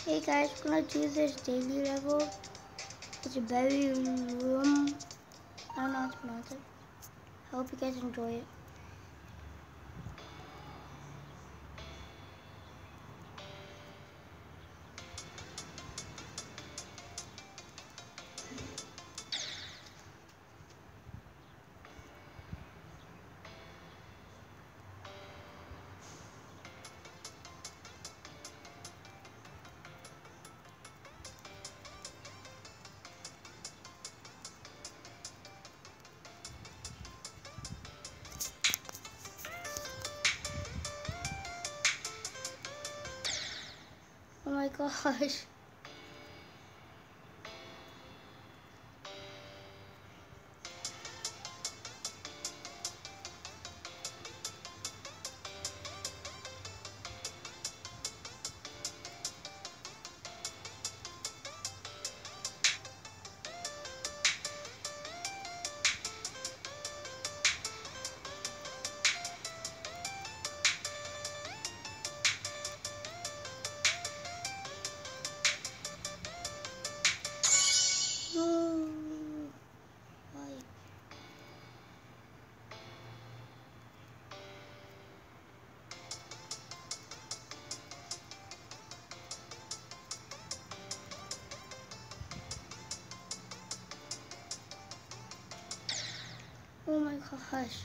Hey guys, we're gonna do this daily level. It's a berry room. I don't know how to pronounce it. I hope you guys enjoy it. Oh my gosh. No. Why? Oh my gosh.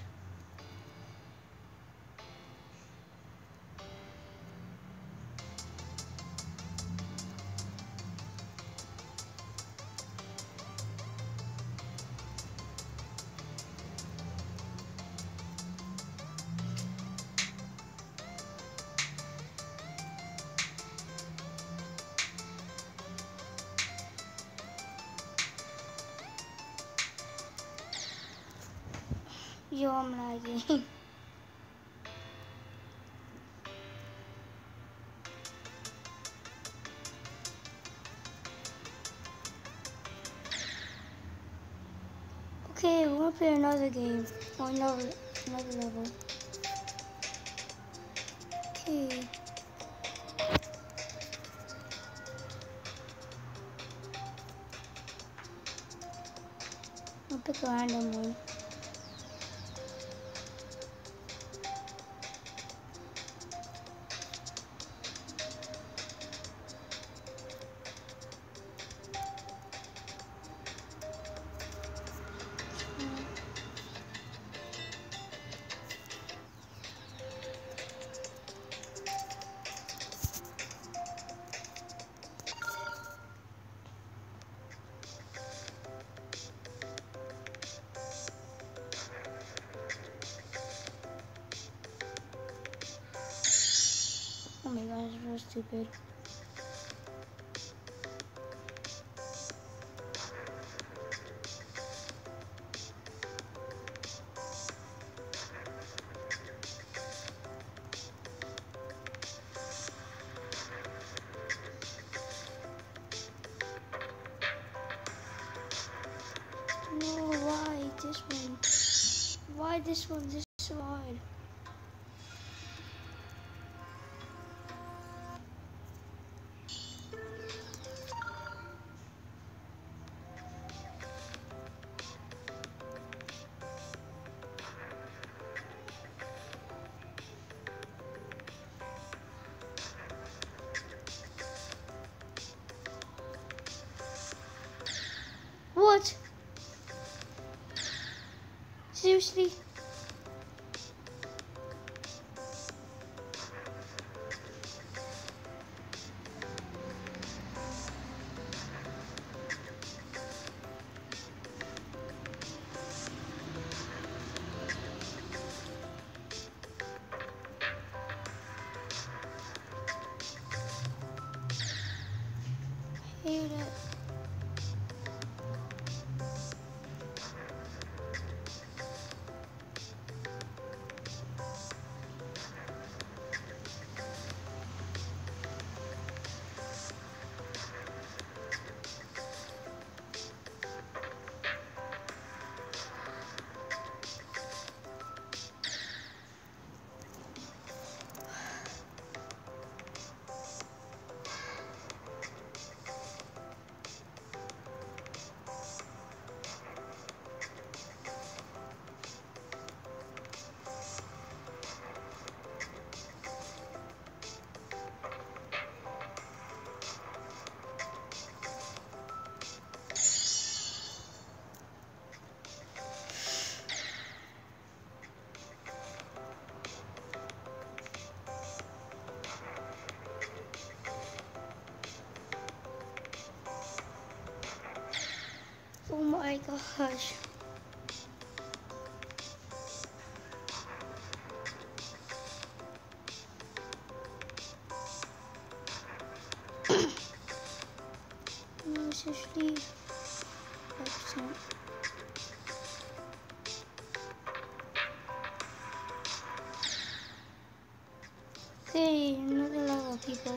Yo, I'm lagging. Okay, we're gonna play another game. Or another level. Okay. I'll pick a random one. Oh my gosh, it's real stupid. No, why this one? Why this one? This is so hard. What? Seriously? I hate it. my gosh. No, it's usually 5%. Okay, another level, people.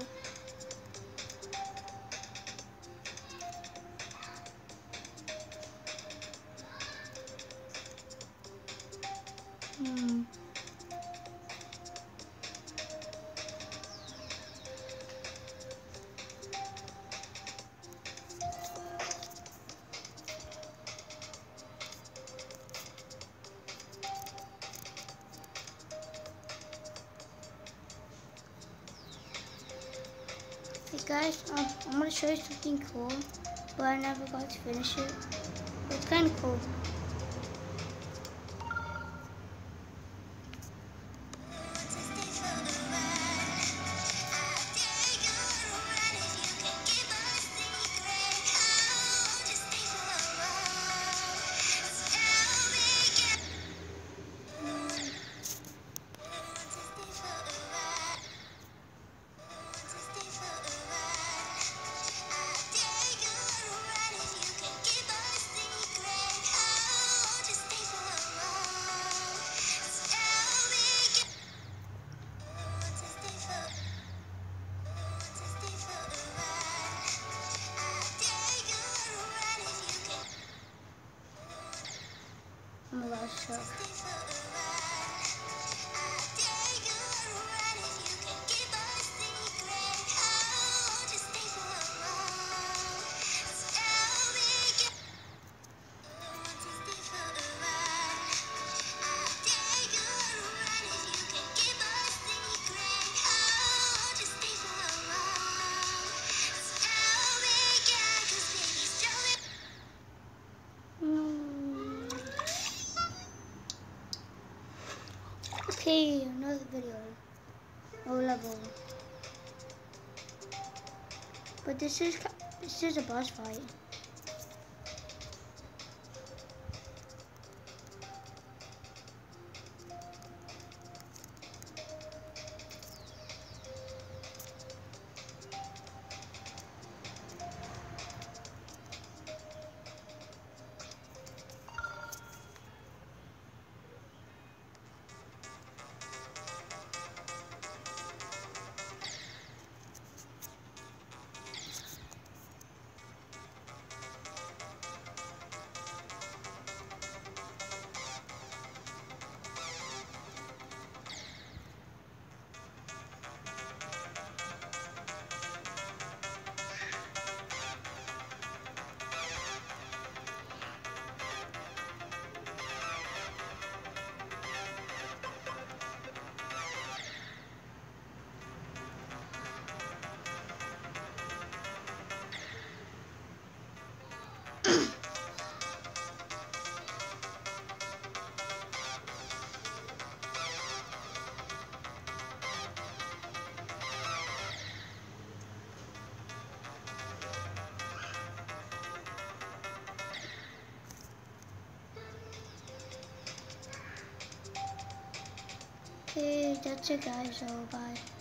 Hey guys, I'm gonna show you something cool, but I never got to finish it. But it's kind of cool. Oh my gosh, so. Okay, another video. Oh, level. But this is a boss fight. Okay, that's it guys, so bye.